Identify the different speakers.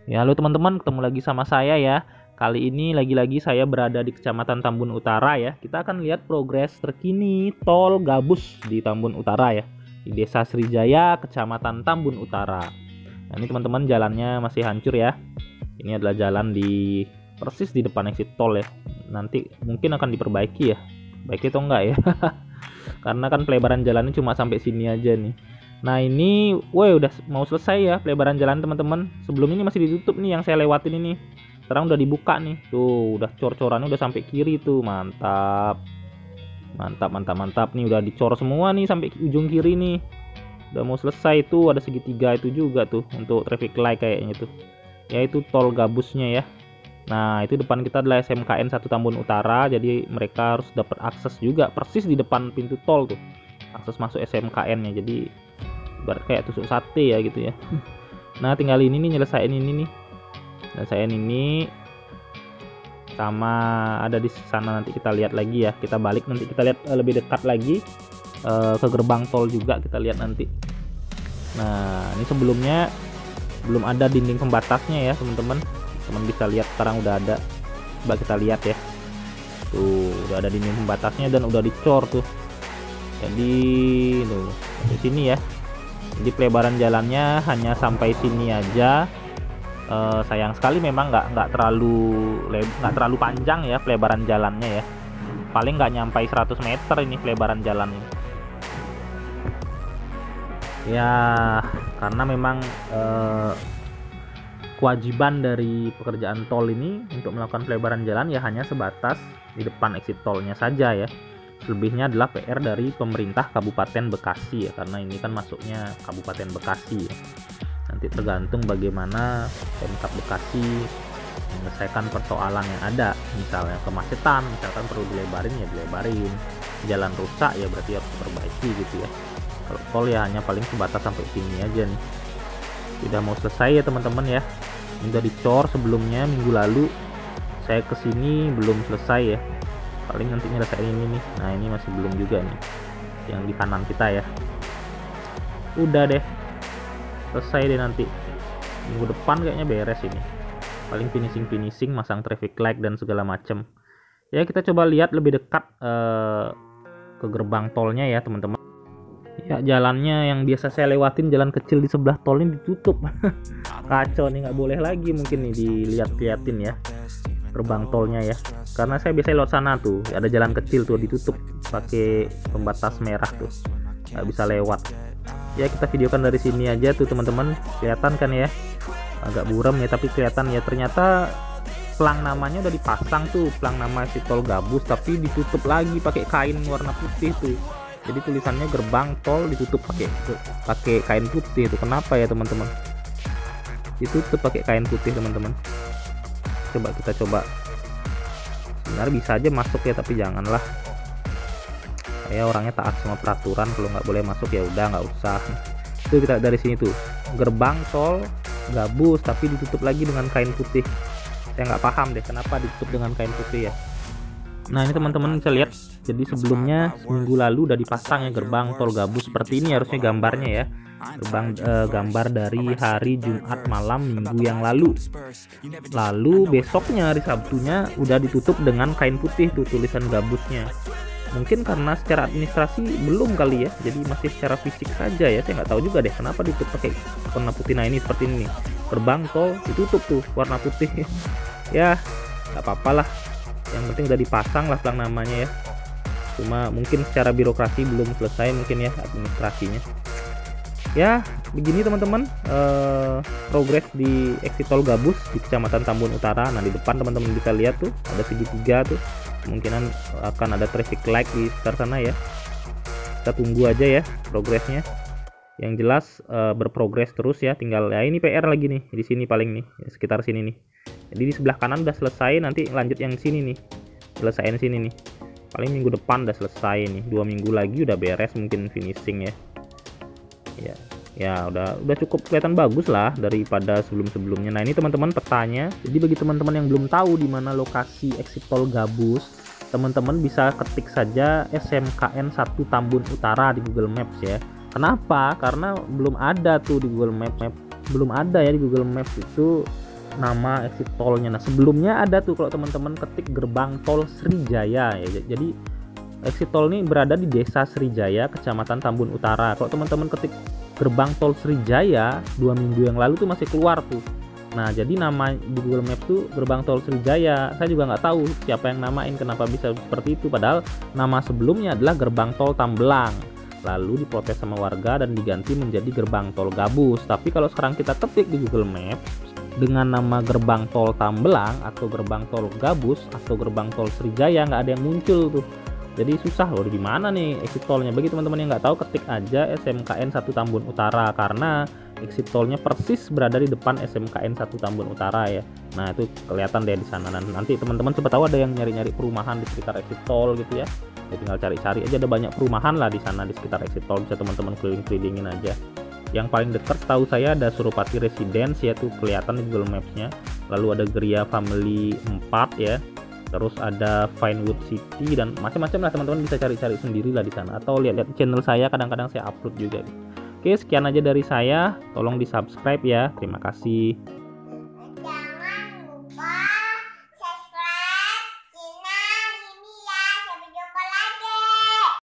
Speaker 1: Ya, halo teman-teman, ketemu lagi sama saya ya. Kali ini lagi-lagi saya berada di Kecamatan Tambun Utara ya. Kita akan lihat progres terkini tol gabus di Tambun Utara ya. Di Desa Srijaya, Kecamatan Tambun Utara. Nah, ini teman-teman jalannya masih hancur ya. Ini adalah jalan di persis di depan exit tol ya. Nanti mungkin akan diperbaiki ya. Baik atau enggak ya? Karena kan pelebaran jalannya cuma sampai sini aja nih. Nah ini, woi udah mau selesai ya pelebaran jalan teman-teman. Sebelum ini masih ditutup nih yang saya lewatin ini. Sekarang udah dibuka nih. Tuh, udah cor-corannya udah sampai kiri tuh. Mantap. Mantap, mantap, mantap nih udah dicor semua nih sampai ujung kiri nih. Udah mau selesai tuh, ada segitiga itu juga tuh untuk traffic light kayaknya tuh. Ya itu tol gabusnya ya. Nah, itu depan kita adalah SMKN 1 Tambun Utara, jadi mereka harus dapat akses juga persis di depan pintu tol tuh. Akses masuk SMKN-nya. Jadi ibarat kayak tusuk sate ya gitu ya. Nah, tinggal ini nih nyelesain ini nih. Nyelesain ini sama ada di sana, nanti kita lihat lagi ya. Kita balik nanti kita lihat lebih dekat lagi ke gerbang tol juga kita lihat nanti. Nah, ini sebelumnya belum ada dinding pembatasnya ya, teman-teman. Teman bisa lihat sekarang udah ada. Coba kita lihat ya. Tuh, udah ada dinding pembatasnya dan udah dicor tuh. Jadi tuh, sampai sini ya. Jadi pelebaran jalannya hanya sampai sini aja. Sayang sekali memang nggak terlalu panjang ya pelebaran jalannya ya. Paling nggak nyampai 100 meter ini pelebaran jalannya. Ya, karena memang kewajiban dari pekerjaan tol ini untuk melakukan pelebaran jalan ya hanya sebatas di depan exit tolnya saja ya. Selebihnya adalah PR dari pemerintah Kabupaten Bekasi ya, karena ini kan masuknya Kabupaten Bekasi ya. Nanti tergantung bagaimana Pemkab Bekasi menyelesaikan persoalan yang ada, misalnya kemacetan, misalkan perlu dilebarin ya dilebarin, jalan rusak ya berarti harus diperbaiki gitu ya. Kalau tol ya hanya paling sebatas sampai sini aja nih. Sudah mau selesai ya teman-teman ya. Ini udah dicor sebelumnya minggu lalu. Saya kesini belum selesai ya. Paling nanti nyelesain ini nih. Nah ini masih belum juga nih, yang di kanan kita ya. Udah deh, selesai deh nanti minggu depan kayaknya beres ini. Paling finishing masang traffic light dan segala macem ya. Kita coba lihat lebih dekat ke gerbang tolnya ya teman-teman ya. Jalannya yang biasa saya lewatin, jalan kecil di sebelah tol ini ditutup. Kacau nih, nggak boleh lagi mungkin nih dilihat-liatin ya gerbang tolnya ya, karena saya biasa lewat sana tuh ada jalan kecil tuh ditutup pakai pembatas merah tuh, nggak bisa lewat ya. Kita videokan dari sini aja tuh teman-teman, kelihatan kan ya, agak buram ya tapi kelihatan ya. Ternyata pelang namanya udah dipasang tuh, pelang nama si tol gabus, tapi ditutup lagi pakai kain warna putih tuh. Jadi tulisannya gerbang tol ditutup pakai kain putih itu. Kenapa ya teman-teman ditutup pakai kain putih teman-teman? Kita coba. Sebenarnya bisa aja masuk ya, tapi janganlah. Saya orangnya taat sama peraturan, kalau nggak boleh masuk ya udah nggak usah. Itu kita dari sini tuh gerbang tol gabus tapi ditutup lagi dengan kain putih. Saya nggak paham deh kenapa ditutup dengan kain putih ya. Nah ini teman-teman bisa lihat, jadi sebelumnya seminggu lalu udah dipasang ya gerbang tol gabus seperti ini harusnya gambarnya ya. Gambar dari hari Jumat malam minggu yang lalu. Lalu besoknya hari Sabtunya udah ditutup dengan kain putih tuh tulisan gabusnya. Mungkin karena secara administrasi belum kali ya, jadi masih secara fisik saja ya. Saya nggak tahu juga deh kenapa ditutup pakai warna putih. Nah ini seperti ini nih, gerbang tol ditutup tuh warna putih. Ya nggak apa-apa lah, yang penting udah dipasang lah pelang namanya ya. Cuma mungkin secara birokrasi belum selesai mungkin ya administrasinya ya. Begini teman-teman progres di exit tol gabus di Kecamatan Tambun Utara. Nah di depan teman-teman bisa lihat tuh ada segitiga tuh, kemungkinan akan ada traffic light di sekitar sana ya. Kita tunggu aja ya progresnya. Yang jelas berprogres terus ya. Tinggal ya ini PR lagi nih di sini paling nih ya, sekitar sini nih. Jadi di sebelah kanan udah selesai, nanti lanjut yang sini nih, selesaiin sini nih. Paling minggu depan udah selesai nih, 2 minggu lagi udah beres mungkin finishing ya. Ya udah cukup kelihatan bagus lah daripada sebelum-sebelumnya. Nah ini teman-teman petanya. Jadi bagi teman-teman yang belum tahu di mana lokasi exit tol gabus, teman-teman bisa ketik saja SMKN 1 Tambun Utara di Google Maps ya. Kenapa? Karena belum ada tuh di Google Maps, belum ada ya di Google Maps itu nama exit tolnya. Nah sebelumnya ada tuh kalau teman-teman ketik gerbang tol Srijaya ya. Jadi exit tol ini berada di Desa Srijaya, Kecamatan Tambun Utara. Kalau teman-teman ketik gerbang tol Srijaya 2 minggu yang lalu tuh masih keluar tuh. Nah jadi nama di Google Maps tuh gerbang tol Srijaya. Saya juga nggak tahu siapa yang namain, kenapa bisa seperti itu. Padahal nama sebelumnya adalah gerbang tol Tambelang. Lalu diprotes sama warga dan diganti menjadi gerbang tol Gabus. Tapi kalau sekarang kita ketik di Google Maps dengan nama gerbang tol Tambelang atau gerbang tol Gabus atau gerbang tol Srijaya, nggak ada yang muncul tuh. Jadi susah loh, di mana nih exit tolnya. Bagi teman-teman yang nggak tahu, ketik aja SMKN 1 Tambun Utara karena exit tolnya persis berada di depan SMKN 1 Tambun Utara ya. Nah itu kelihatan deh di sana. Nanti teman-teman coba tahu ada yang nyari-nyari perumahan di sekitar exit tol gitu ya. Ya tinggal cari-cari aja, ada banyak perumahan lah di sana di sekitar exit tol, bisa teman-teman keliling-kelilingin aja. Yang paling dekat tahu saya ada Suropati Residence ya, tuh kelihatan di Google Maps-nya. Lalu ada Gria Family 4 ya. Terus ada Vinewood City dan macam-macam lah, teman-teman bisa cari-cari sendiri lah di sana atau lihat-lihat channel saya, kadang-kadang saya upload juga. Oke, sekian aja dari saya. Tolong di-subscribe ya. Terima kasih.